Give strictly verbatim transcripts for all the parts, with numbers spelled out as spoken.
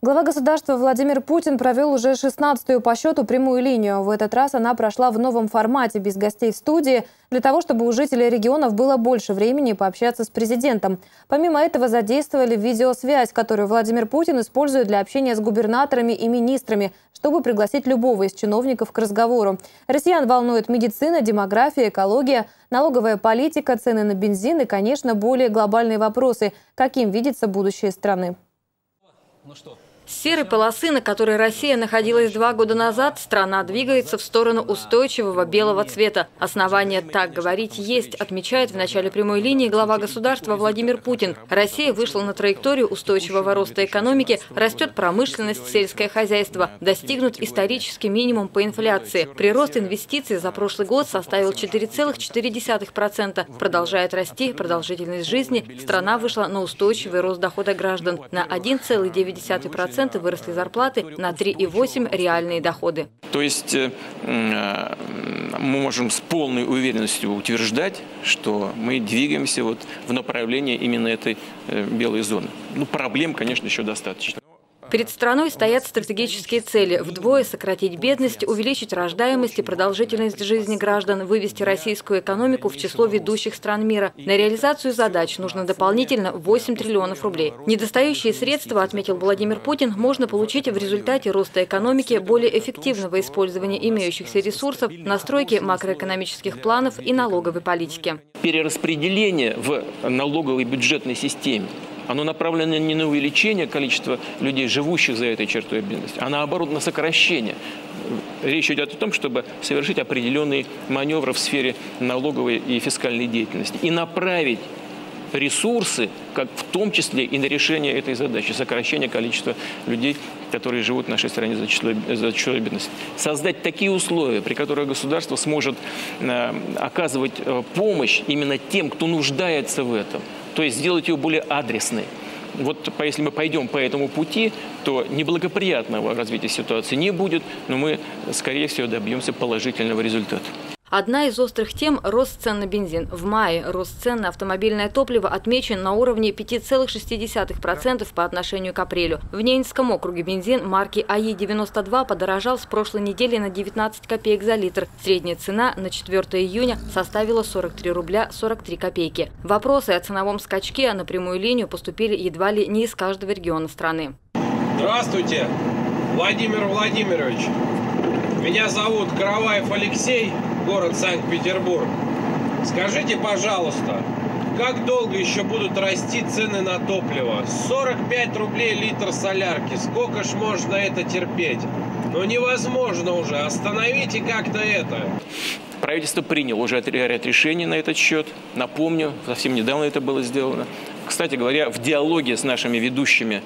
Глава государства Владимир Путин провел уже шестнадцатую по счету прямую линию. В этот раз она прошла в новом формате, без гостей в студии, для того, чтобы у жителей регионов было больше времени пообщаться с президентом. Помимо этого задействовали видеосвязь, которую Владимир Путин использует для общения с губернаторами и министрами, чтобы пригласить любого из чиновников к разговору. Россиян волнует медицина, демография, экология, налоговая политика, цены на бензин и, конечно, более глобальные вопросы. Каким видится будущее страны? Ну что? С серой полосы, на которой Россия находилась два года назад, страна двигается в сторону устойчивого белого цвета. Основания так говорить есть, отмечает в начале прямой линии глава государства Владимир Путин. Россия вышла на траекторию устойчивого роста экономики, растет промышленность, сельское хозяйство, достигнут исторический минимум по инфляции. Прирост инвестиций за прошлый год составил четыре целых четыре десятых процента. Продолжает расти продолжительность жизни. Страна вышла на устойчивый рост дохода граждан. На один целых девять десятых процента выросли зарплаты, на три целых восемь десятых реальные доходы. То есть э, мы можем с полной уверенностью утверждать, что мы двигаемся вот в направлении именно этой э, белой зоны. Ну, проблем, конечно, еще достаточно. Перед страной стоят стратегические цели – вдвое сократить бедность, увеличить рождаемость и продолжительность жизни граждан, вывести российскую экономику в число ведущих стран мира. На реализацию задач нужно дополнительно восемь триллионов рублей. Недостающие средства, отметил Владимир Путин, можно получить в результате роста экономики, более эффективного использования имеющихся ресурсов, настройки макроэкономических планов и налоговой политики. Перераспределение в налоговой бюджетной системе, оно направлено не на увеличение количества людей, живущих за этой чертой бедности, а наоборот на сокращение. Речь идет о том, чтобы совершить определенные маневры в сфере налоговой и фискальной деятельности и направить ресурсы, как в том числе и на решение этой задачи, сокращение количества людей, которые живут в нашей стране за число, за число бедности. Создать такие условия, при которых государство сможет э, оказывать э, помощь именно тем, кто нуждается в этом. То есть сделать ее более адресной. Вот если мы пойдем по этому пути, то неблагоприятного развития ситуации не будет, но мы, скорее всего, добьемся положительного результата. Одна из острых тем – рост цен на бензин. В мае рост цен на автомобильное топливо отмечен на уровне пяти целых шести десятых процента по отношению к апрелю. В Ненецком округе бензин марки А И девяносто два подорожал с прошлой недели на девятнадцать копеек за литр. Средняя цена на четвёртое июня составила сорок три рубля сорок три копейки. Вопросы о ценовом скачке на прямую линию поступили едва ли не из каждого региона страны. Здравствуйте, Владимир Владимирович. Меня зовут Караваев Алексей, город Санкт-Петербург. Скажите, пожалуйста, как долго еще будут расти цены на топливо? сорок пять рублей литр солярки. Сколько ж можно это терпеть? Ну невозможно уже. Остановите как-то это. Правительство приняло уже ряд решений на этот счет. Напомню, совсем недавно это было сделано. Кстати говоря, в диалоге с нашими ведущими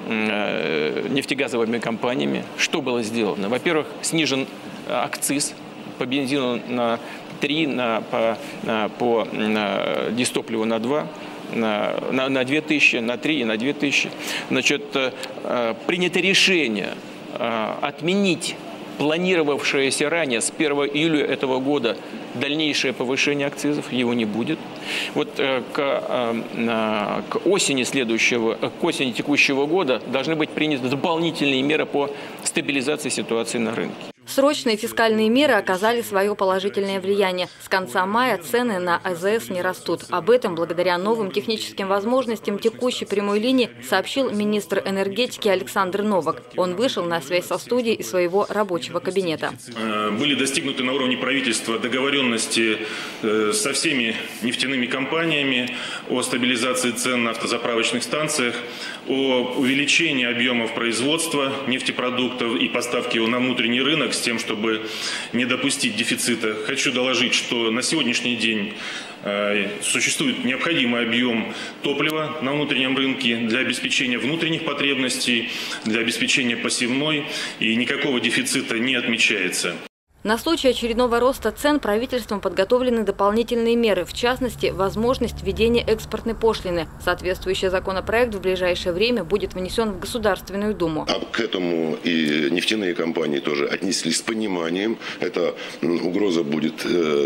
э, нефтегазовыми компаниями, что было сделано? Во-первых, снижен акциз по бензину на три, на, по, на, по на дистопливу на два, на, на, на две тысячи, на три и на две тысячи. Значит, э, принято решение э, отменить планировавшееся ранее с первого июля этого года дальнейшее повышение акцизов, его не будет. Вот э, к, э, к осени следующего, к осени текущего года должны быть приняты дополнительные меры по стабилизации ситуации на рынке. Срочные фискальные меры оказали свое положительное влияние. С конца мая цены на А Зэ Эс не растут. Об этом, благодаря новым техническим возможностям текущей прямой линии, сообщил министр энергетики Александр Новак. Он вышел на связь со студией из своего рабочего кабинета. Были достигнуты на уровне правительства договоренности со всеми нефтяными компаниями о стабилизации цен на автозаправочных станциях, о увеличении объемов производства нефтепродуктов и поставки его на внутренний рынок, с тем, чтобы не допустить дефицита. Хочу доложить, что на сегодняшний день э, существует необходимый объем топлива на внутреннем рынке для обеспечения внутренних потребностей, для обеспечения посевной, и никакого дефицита не отмечается. На случай очередного роста цен правительством подготовлены дополнительные меры, в частности, возможность введения экспортной пошлины. Соответствующий законопроект в ближайшее время будет внесен в Государственную Думу. А к этому и нефтяные компании тоже отнеслись с пониманием. Эта угроза будет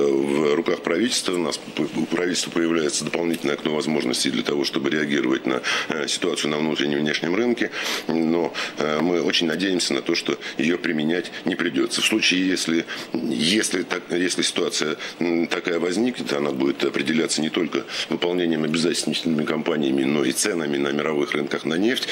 в руках правительства. У нас у правительства появляется дополнительное окно возможностей для того, чтобы реагировать на ситуацию на внутреннем и внешнем рынке. Но мы очень надеемся на то, что ее применять не придется. В случае, если Если, так, если ситуация такая возникнет, она будет определяться не только выполнением обязательств нефтяными компаниями, но и ценами на мировых рынках на нефть,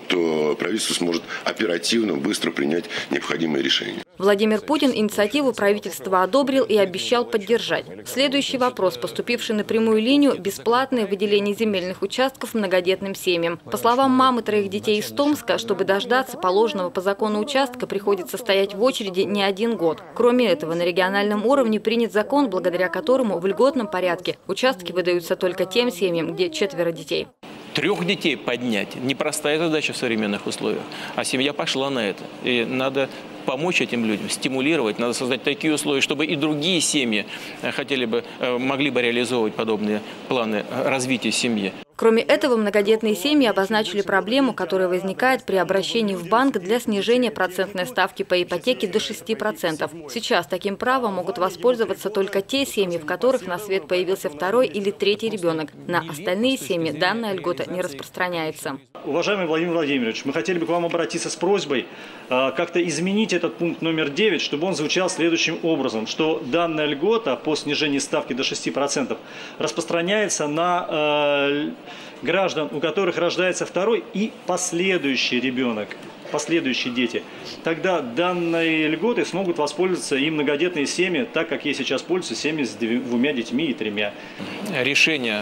то правительство сможет оперативно, быстро принять необходимые решения. Владимир Путин инициативу правительства одобрил и обещал поддержать. Следующий вопрос, поступивший на прямую линию – бесплатное выделение земельных участков многодетным семьям. По словам мамы троих детей из Томска, чтобы дождаться положенного по закону участка, приходится стоять в очереди не один год. Кроме этого, на региональном уровне принят закон, благодаря которому в льготном порядке участки выдаются только тем семьям, где четверо детей. Трех детей поднять – непростая задача в современных условиях. А семья пошла на это. И надо помочь этим людям, стимулировать. Надо создать такие условия, чтобы и другие семьи хотели бы, могли бы реализовывать подобные планы развития семьи. Кроме этого, многодетные семьи обозначили проблему, которая возникает при обращении в банк для снижения процентной ставки по ипотеке до шести процентов. Сейчас таким правом могут воспользоваться только те семьи, в которых на свет появился второй или третий ребенок. На остальные семьи данная льгота не распространяется. Уважаемый Владимир Владимирович, мы хотели бы к вам обратиться с просьбой э, как-то изменить этот пункт номер девять, чтобы он звучал следующим образом, что данная льгота по снижению ставки до шести процентов распространяется на э, граждан, у которых рождается второй и последующий ребенок, последующие дети. Тогда данной льготой смогут воспользоваться и многодетные семьи, так как ей сейчас пользуются семьи с двумя детьми и тремя. Решение,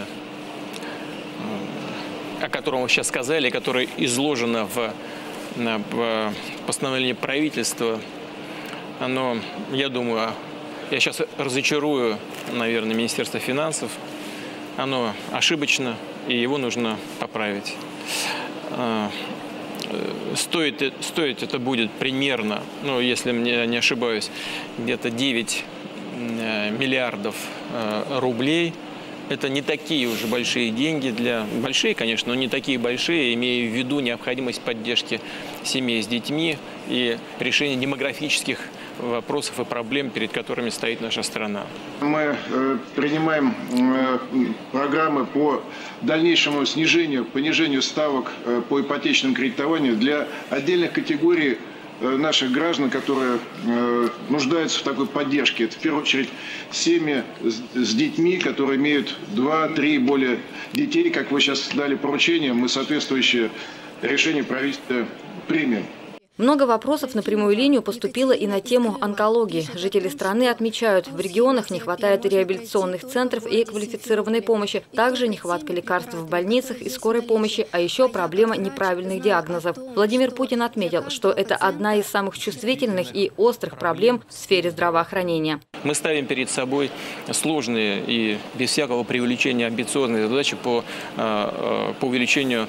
о котором вы сейчас сказали, которое изложено в, в постановлении правительства, оно, я думаю, я сейчас разочарую, наверное, Министерство финансов, оно ошибочно, и его нужно поправить. Стоит, стоить это будет примерно, ну, если я не ошибаюсь, где-то девять миллиардов рублей. Это не такие уже большие деньги для... Большие, конечно, но не такие большие, имея в виду необходимость поддержки семей с детьми и решения демографических вопросов и проблем, перед которыми стоит наша страна. Мы э, принимаем э, программы по дальнейшему снижению, понижению ставок э, по ипотечному кредитованию для отдельных категорий наших граждан, которые э, нуждаются в такой поддержке. Это в первую очередь семьи с, с детьми, которые имеют два-три и более детей. Как вы сейчас дали поручение, мы соответствующее решение правительства примем. Много вопросов на прямую линию поступило и на тему онкологии. Жители страны отмечают, в регионах не хватает реабилитационных центров и квалифицированной помощи. Также нехватка лекарств в больницах и скорой помощи, а еще проблема неправильных диагнозов. Владимир Путин отметил, что это одна из самых чувствительных и острых проблем в сфере здравоохранения. Мы ставим перед собой сложные и без всякого преувеличения амбициозные задачи по, по увеличению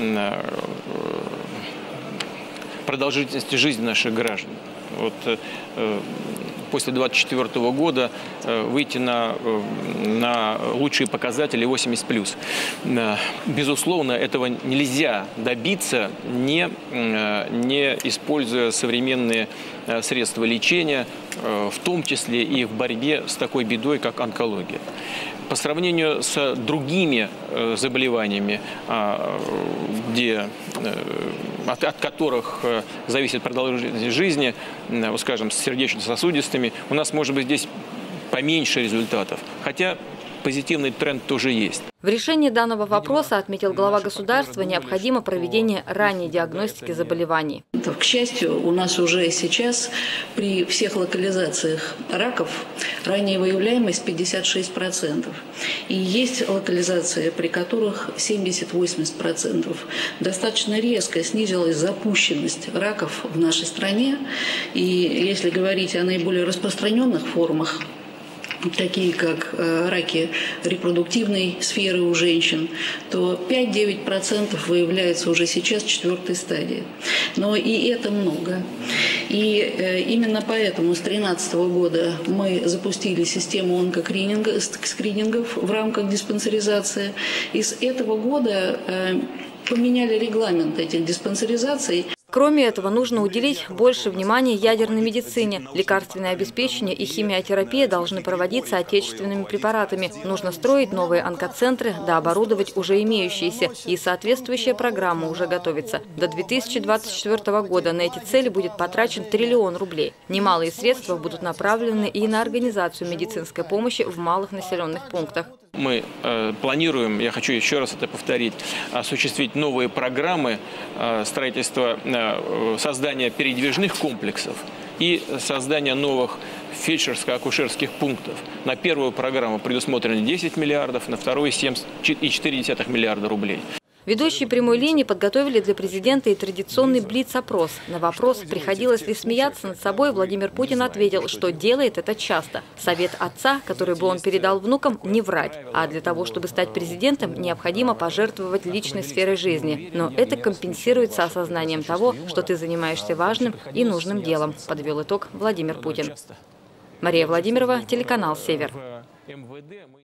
продолжительности жизни наших граждан. Вот, э, после две тысячи двадцать четвёртого года э, выйти на, э, на лучшие показатели восемьдесят плюс. Э, безусловно, этого нельзя добиться, не, э, не используя современные э, средства лечения, э, в том числе и в борьбе с такой бедой, как онкология. По сравнению с другими э, заболеваниями, э, где, э, от, от которых э, зависит продолжительность жизни, э, вот, скажем, с сердечно-сосудистыми, у нас может быть здесь поменьше результатов. Хотя позитивный тренд тоже есть. В решении данного вопроса, отметил глава государства, необходимо проведение ранней диагностики заболеваний. К счастью, у нас уже сейчас при всех локализациях раков ранняя выявляемость пятьдесят шесть процентов. И есть локализации, при которых семьдесят-восемьдесят процентов. Достаточно резко снизилась запущенность раков в нашей стране. И если говорить о наиболее распространенных формах такие как раки репродуктивной сферы у женщин, то пять-девять процентов выявляется уже сейчас в четвертой стадии. Но и это много. И именно поэтому с две тысячи тринадцатого года мы запустили систему онкоскринингов в рамках диспансеризации. И с этого года поменяли регламент этих диспансеризаций. Кроме этого, нужно уделить больше внимания ядерной медицине. Лекарственное обеспечение и химиотерапия должны проводиться отечественными препаратами. Нужно строить новые онкоцентры, да оборудовать уже имеющиеся. И соответствующая программа уже готовится. До две тысячи двадцать четвёртого года на эти цели будет потрачен триллион рублей. Немалые средства будут направлены и на организацию медицинской помощи в малых населенных пунктах. Мы э, планируем, я хочу еще раз это повторить, осуществить новые программы э, строительства, э, создания передвижных комплексов и создания новых фельдшерско-акушерских пунктов. На первую программу предусмотрено десять миллиардов, на вторую семь и четыре десятых миллиарда рублей. Ведущие прямой линии подготовили для президента и традиционный блиц-опрос. На вопрос, приходилось ли смеяться над собой, Владимир Путин ответил, что делает это часто. Совет отца, который бы он передал внукам, не врать. А для того, чтобы стать президентом, необходимо пожертвовать личной сферой жизни. Но это компенсируется осознанием того, что ты занимаешься важным и нужным делом, подвел итог Владимир Путин. Мария Владимирова, телеканал «Север».